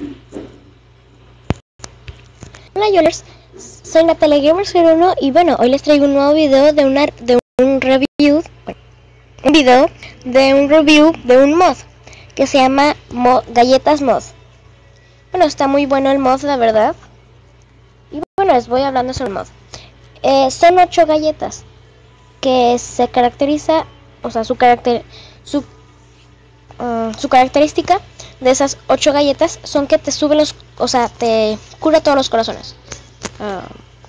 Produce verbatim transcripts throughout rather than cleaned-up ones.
Hola Yolers, soy Natalia Gamer cero uno y bueno, hoy les traigo un nuevo video de, una, de un review, bueno, un video de un review de un mod que se llama Mo Galletas Mod. Bueno, está muy bueno el mod, la verdad. Y bueno, les voy hablando sobre el mod. Eh, son ocho galletas que se caracteriza, o sea, su carácter, su, uh, su característica de esas ocho galletas son que te suben los, o sea, te cura todos los corazones. Uh,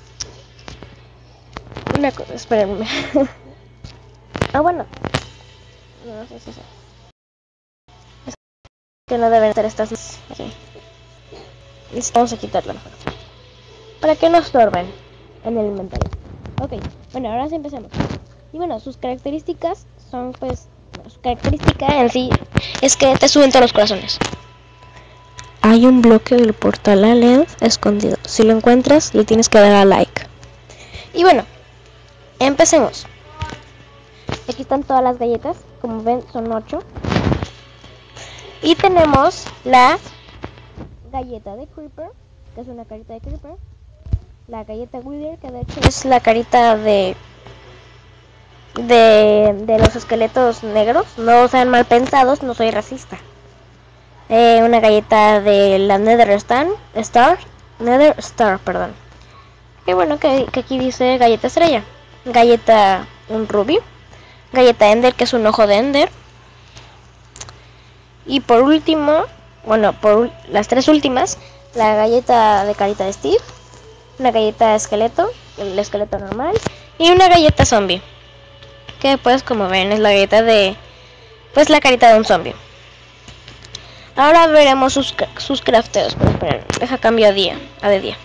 una cosa, espérenme. ah, bueno. No sé si sí, sí. Es que no deben ser estas. Okay. Vamos a quitarla mejor. Para que no estorben en el inventario. Ok, bueno, ahora sí empecemos. Y bueno, sus características son pues. Bueno, su característica en sí es que te suben todos los corazones. Hay un bloque del portal a L E D escondido. Si lo encuentras, le tienes que dar a like. Y bueno, empecemos. Aquí están todas las galletas. Como ven, son ocho. Y tenemos la galleta de Creeper, que es una carita de Creeper. La galleta Wither, que de hecho es la carita de de, de los esqueletos negros. No sean mal pensados, no soy racista. Eh, una galleta de la Nether Star, Star, Nether Star, perdón. Y bueno, que, que aquí dice galleta estrella. Galleta un Ruby. Galleta Ender, que es un ojo de Ender. Y por último, bueno, por las tres últimas, la galleta de carita de Steve. Una galleta esqueleto, el esqueleto normal. Y una galleta zombie. Que pues como ven es la galleta de, pues la carita de un zombie. Ahora veremos sus, sus crafteos. Pero esperen, deja cambio a día, a de día.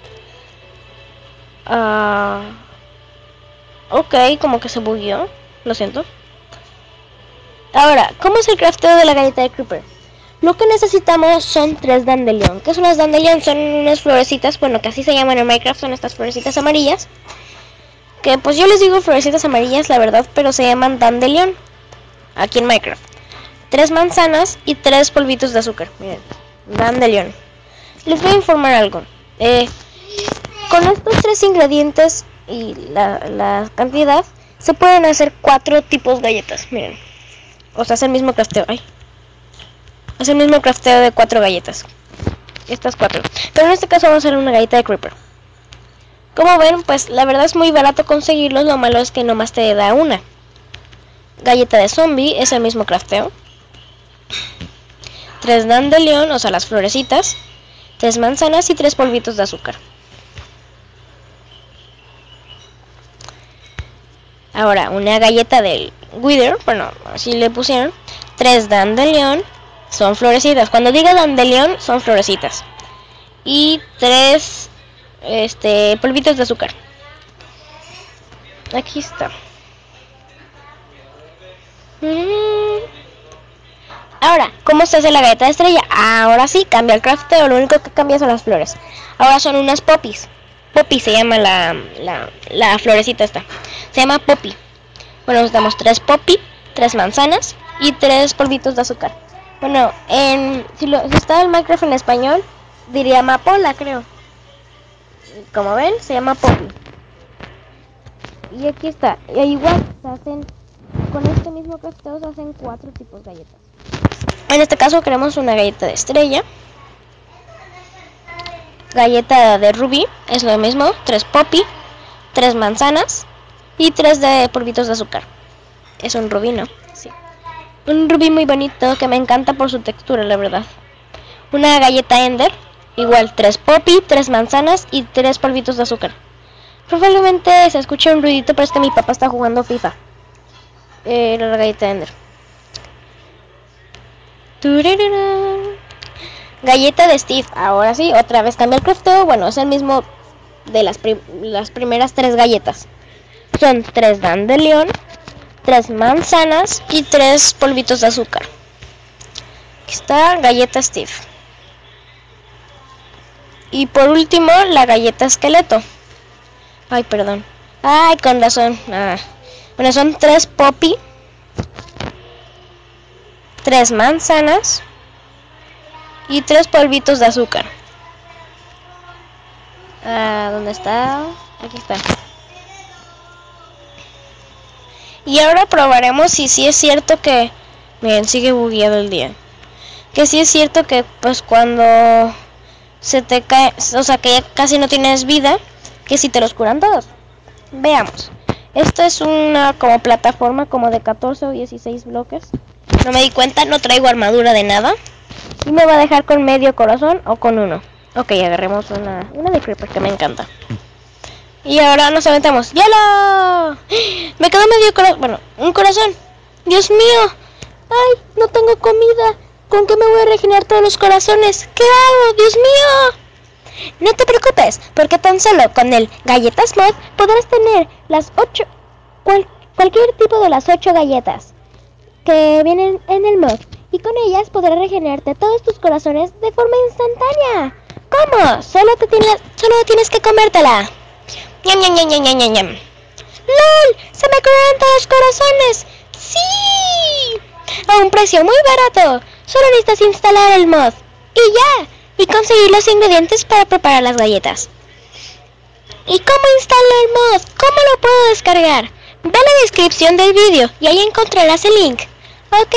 Uh, ok, como que se bugueó. Lo siento. Ahora, ¿cómo es el crafteo de la galleta de Creeper? Lo que necesitamos son tres dandelion. ¿Qué son las dandelion? Son unas florecitas, bueno, que así se llaman en Minecraft, son estas florecitas amarillas. Que pues yo les digo florecitas amarillas, la verdad, pero se llaman dandelion aquí en Minecraft. Tres manzanas y tres polvitos de azúcar. Miren, dandelion. Les voy a informar algo. Eh, con estos tres ingredientes y la, la cantidad, se pueden hacer cuatro tipos de galletas. Miren. O sea, es el mismo crafteo. Ay. Es el mismo crafteo de cuatro galletas. Estas cuatro. Pero en este caso vamos a hacer una galleta de Creeper. Como ven, pues la verdad es muy barato conseguirlos. Lo malo es que nomás te da una. Galleta de zombie es el mismo crafteo. Tres dandelion, o sea, las florecitas. Tres manzanas y tres polvitos de azúcar. Ahora, una galleta del Wither, bueno, así le pusieron. Tres dandelion, son florecitas. Cuando diga dandelion, son florecitas. Y tres este, polvitos de azúcar. Aquí está. Ahora, ¿cómo se hace la galleta de estrella? Ahora sí, cambia el crafteo. Lo único que cambia son las flores. Ahora son unas poppies. Poppy se llama la, la, la florecita esta. Se llama Poppy. Bueno, necesitamos tres Poppy, tres manzanas y tres polvitos de azúcar. Bueno, en, si, lo, si está el Minecraft en español, diría amapola, creo. Como ven, se llama Poppy. Y aquí está. Y igual, se hacen, con este mismo crafteo se hacen cuatro tipos de galletas. En este caso queremos una galleta de estrella. Galleta de rubí, es lo mismo, tres poppy, tres manzanas y tres de polvitos de azúcar. Es un rubí, ¿no? Sí. Un rubí muy bonito que me encanta por su textura, la verdad. Una galleta ender, igual tres poppy, tres manzanas y tres polvitos de azúcar. Probablemente se escuche un ruidito, pero es que mi papá está jugando FIFA. Eh, la galleta ender. ¡Turururú! Galleta de Steve, ahora sí, otra vez cambia el crafteo. Bueno, es el mismo de las, prim las primeras tres galletas. Son tres dandelion, tres manzanas y tres polvitos de azúcar. Aquí está galleta Steve. Y por último, la galleta esqueleto. Ay, perdón. Ay, con razón. Ah. Bueno, son tres poppy, tres manzanas y tres polvitos de azúcar. Ah, ¿dónde está? Aquí está. Y ahora probaremos si sí es cierto que... Miren, sigue bugueado el día. Que sí es cierto que pues cuando se te cae, o sea que ya casi no tienes vida, que si te los curan todos. Veamos. Esta es una como plataforma como de catorce o dieciséis bloques. No me di cuenta, no traigo armadura de nada. Y me va a dejar con medio corazón o con uno. Ok, agarremos una, una de Creeper que me encanta. Y ahora nos aventamos. ¡Yalo! Me quedó medio corazón. Bueno, un corazón. ¡Dios mío! ¡Ay! No tengo comida. ¿Con qué me voy a regenerar todos los corazones? ¿Qué hago? ¡Dios mío! No te preocupes, porque tan solo con el Galletas Mod podrás tener las ocho... Cual, cualquier tipo de las ocho galletas que vienen en el mod. Y con ellas podrás regenerarte todos tus corazones de forma instantánea. ¿Cómo? Solo, te tienes, solo tienes que comértela. Ñam, ñam, ñam, ñam, ñam, ñam. ¡Lol! ¡Se me curaron todos los corazones! ¡Sí! A un precio muy barato. Solo necesitas instalar el mod. Y ya. Y conseguir los ingredientes para preparar las galletas. ¿Y cómo instalo el mod? ¿Cómo lo puedo descargar? Ve a la descripción del vídeo y ahí encontrarás el link. Ok.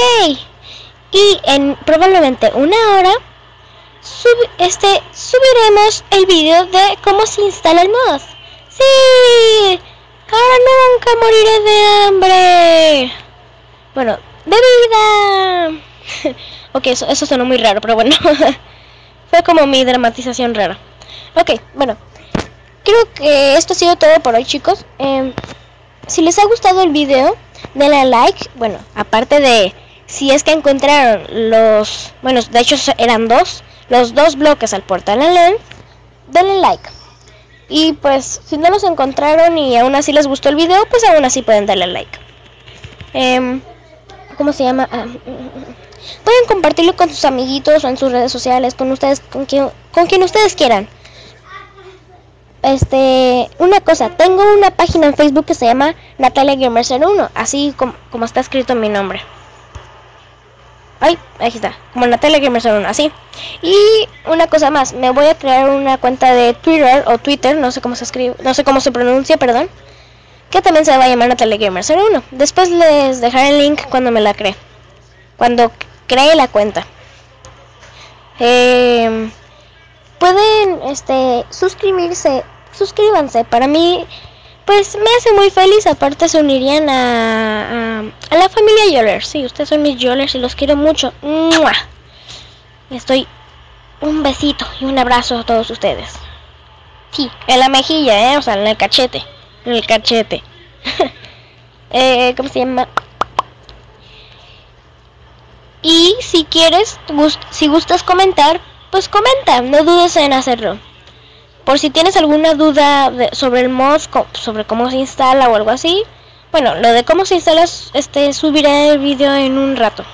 Y en probablemente una hora sub, este, subiremos el vídeo de cómo se instala el mod. ¡Sí! Ahora nunca moriré de hambre. Bueno, bebida. Ok, eso, eso sonó muy raro, pero bueno. Fue como mi dramatización rara. Ok, bueno. Creo que esto ha sido todo por hoy, chicos. Eh, si les ha gustado el video, denle a like. Bueno, aparte de... Si es que encontraron los... Bueno, de hecho eran dos. Los dos bloques al portal en L E N. Denle like. Y pues, si no los encontraron y aún así les gustó el video, pues aún así pueden darle like. Eh, ¿Cómo se llama? Ah, pueden compartirlo con sus amiguitos o en sus redes sociales, con ustedes, con quien, con quien ustedes quieran. Este, una cosa, tengo una página en Facebook que se llama Natalia Gamer cero uno, así como, como está escrito en mi nombre. Ay, ahí está, como Natalia Gamer cero uno, así. Y una cosa más, me voy a crear una cuenta de Twitter o Twitter, no sé cómo se escribe, no sé cómo se pronuncia, perdón, que también se va a llamar Natalia Gamer cero uno. Después les dejaré el link cuando me la cree, cuando cree la cuenta. Eh, pueden, este, suscribirse, suscríbanse. Para mí, pues me hace muy feliz. Aparte se unirían a, a, a la familia Yollers. Sí, ustedes son mis Yollers y los quiero mucho. ¡Mua! Estoy un besito y un abrazo a todos ustedes. Sí, en la mejilla, eh, o sea, en el cachete, en el cachete. eh, ¿Cómo se llama? Y si quieres, gust si gustas comentar, pues comenta, no dudes en hacerlo. Por si tienes alguna duda de, sobre el mod, sobre cómo se instala o algo así. Bueno, lo de cómo se instala, este, subiré el vídeo en un rato.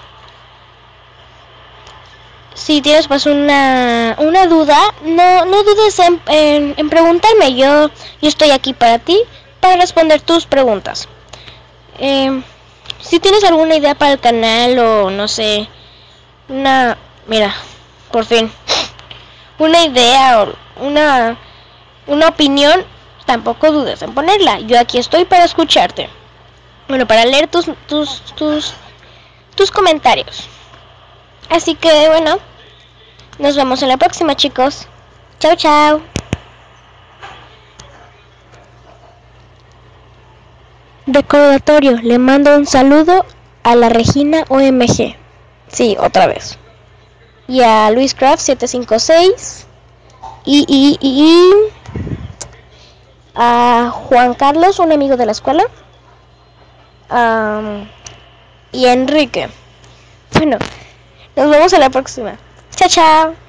Si tienes pues una, una duda, no, no dudes en, en, en preguntarme. Yo, yo estoy aquí para ti, para responder tus preguntas. Eh, si tienes alguna idea para el canal o no sé, una... Mira, por fin. Una idea o una, una opinión, tampoco dudes en ponerla. Yo aquí estoy para escucharte. Bueno, para leer tus, tus, tus, tus comentarios. Así que, bueno, nos vemos en la próxima, chicos. Chao, chao. Recordatorio, le mando un saludo a la Regina O M G. Sí, otra vez. Y a LuisCraft siete cinco seis. Y, y, y, y a Juan Carlos, un amigo de la escuela. Um, y a Enrique. Bueno, nos vemos en la próxima. Chao, chao.